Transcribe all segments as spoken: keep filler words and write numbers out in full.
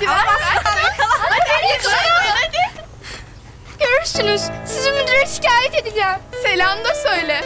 Hadi hadi. Hadi hadi. Görürsünüz. Sizi müdüre şikayet edeceğim. Selam da söyle.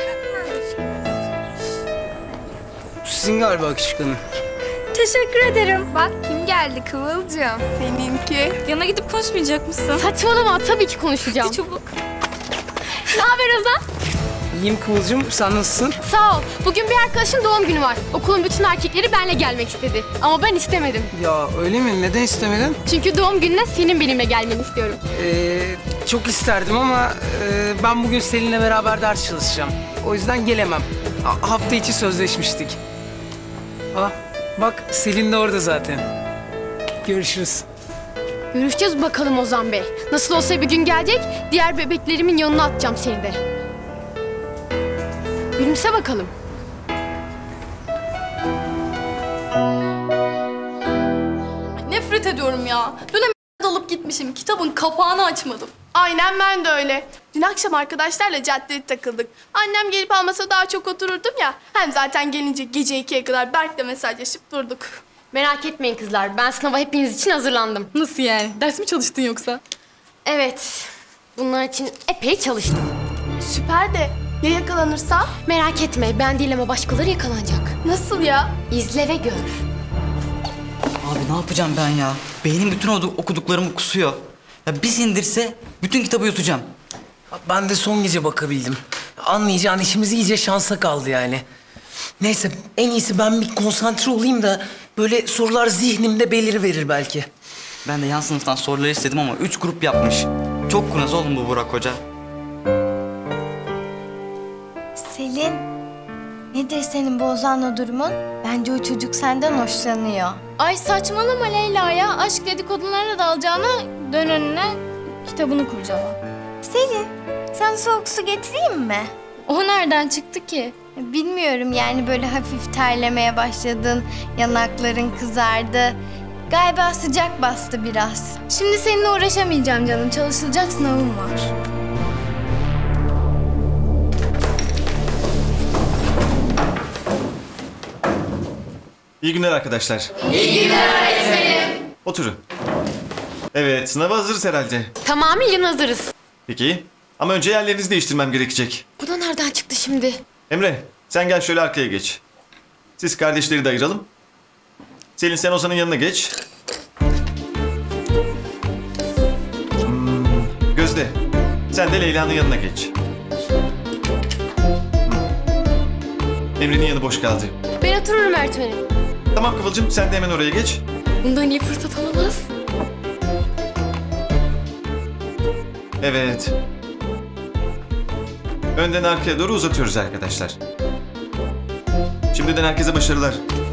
Sizin galiba küçük hanım. Teşekkür ederim. Bak kim geldi Kıvılcım. Seninki. Yana gidip konuşmayacak mısın? Saçmalama, tabii ki konuşacağım. Hadi çabuk. Ne haber Ozan? İyiyim Kıvılcım, sen nasılsın? Sağ ol. Bugün bir arkadaşın doğum günü var. Okulun bütün erkekleri benimle gelmek istedi. Ama ben istemedim. Ya öyle mi? Neden istemedin? Çünkü doğum gününe senin benimle gelmeni istiyorum. Ee, çok isterdim ama e, ben bugün Selin'le beraber ders çalışacağım. O yüzden gelemem. Ha, hafta içi sözleşmiştik. Ah, bak Selin de orada zaten. Görüşürüz. Görüşeceğiz bakalım Ozan Bey. Nasıl olsa bir gün gelecek, diğer bebeklerimin yanına atacağım seni de. Gülümse bakalım. Nefret ediyorum ya. Dün dalıp gitmişim. Kitabın kapağını açmadım. Aynen ben de öyle. Dün akşam arkadaşlarla caddede takıldık. Annem gelip almasa daha çok otururdum ya. Hem zaten gelince gece ikiye kadar Berk'le mesajlaşıp durduk. Merak etmeyin kızlar, ben sınava hepiniz için hazırlandım. Nasıl yani? Ders mi çalıştın yoksa? Evet, bunlar için epey çalıştım. Süper de ya yakalanırsa? Merak etme, ben değil ama başkaları yakalanacak. Nasıl ya? İzle ve gör. Abi ne yapacağım ben ya? Beynim bütün okuduklarımı kusuyor. Ya bir sindirse bütün kitabı yutacağım. Ben de son gece bakabildim. Anlayacağın işimiz iyice şansa kaldı yani. Neyse, en iyisi ben bir konsantre olayım da böyle sorular zihnimde beliriverir belki. Ben de yan sınıftan soruları istedim ama üç grup yapmış. Çok kurnaz oğlum bu Burak Hoca. Selin, nedir senin bu Ozan'la durumun? Bence o çocuk senden hoşlanıyor. Ay saçmalama Leyla ya. Aşk dedikodularına dalacağına dön önüne kitabını kurcala. Selin, sen soğuk su getireyim mi? O nereden çıktı ki? Bilmiyorum yani böyle hafif terlemeye başladın, yanakların kızardı. Galiba sıcak bastı biraz. Şimdi seninle uğraşamayacağım canım. Çalışılacak sınavım var. İyi günler arkadaşlar. İyi günler öğretmenim. Oturun. Evet, sınava hazırız herhalde. Tamamıyla hazırız. Peki. Ama önce yerlerinizi değiştirmem gerekecek. Bu da nereden çıktı şimdi? Emre, sen gel şöyle arkaya geç. Siz kardeşleri de ayıralım. Selin, sen Ozan'ın yanına geç. Hmm, Gözde, sen de Leyla'nın yanına geç. Hmm. Emre'nin yanı boş kaldı. Ben otururum öğretmenim. Tamam Kıvılcım, sen de hemen oraya geç. Bundan iyi fırsat olamaz. Evet. Önden arkaya doğru uzatıyoruz arkadaşlar. Şimdiden herkese başarılar.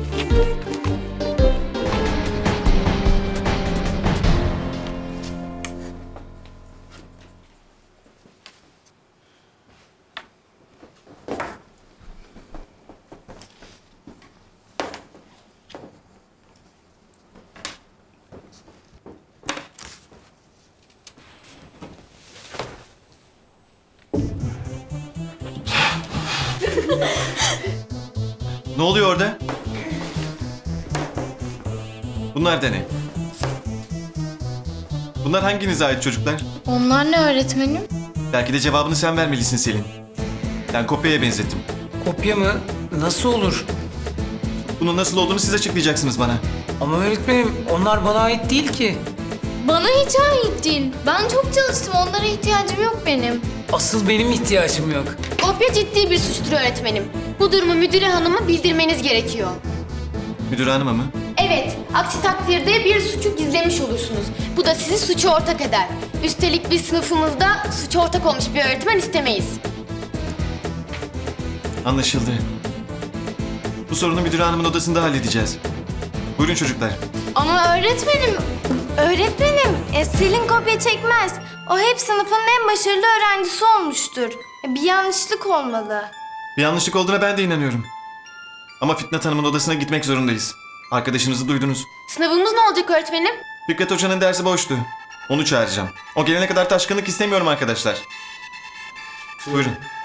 Ne oluyor orada? Bunlar da ne? Bunlar hanginize ait çocuklar? Onlar ne öğretmenim? Belki de cevabını sen vermelisin Selin. Ben kopyaya benzettim. Kopya mı? Nasıl olur? Bunun nasıl olduğunu siz açıklayacaksınız bana. Ama öğretmenim, onlar bana ait değil ki. Bana hiç ait değil. Ben çok çalıştım. Onlara ihtiyacım yok benim. Asıl benim ihtiyacım yok. Kopya ciddi bir suçtur öğretmenim. Bu durumu müdüre hanıma bildirmeniz gerekiyor. Müdür hanıma mı? Evet, aksi takdirde bir suçu gizlemiş olursunuz. Bu da sizi suça ortak eder. Üstelik biz sınıfımızda suça ortak olmuş bir öğretmen istemeyiz. Anlaşıldı. Bu sorunu müdür hanımın odasında halledeceğiz. Buyurun çocuklar. Ama öğretmenim... Öğretmenim, e, Selin kopya çekmez. O hep sınıfının en başarılı öğrencisi olmuştur. E, bir yanlışlık olmalı. Bir yanlışlık olduğuna ben de inanıyorum. Ama Fitnat Hanım'ın odasına gitmek zorundayız. Arkadaşınızı duydunuz. Sınavımız ne olacak öğretmenim? Fikret Hoca'nın dersi boştu. Onu çağıracağım. O gelene kadar taşkınlık istemiyorum arkadaşlar. Buyurun.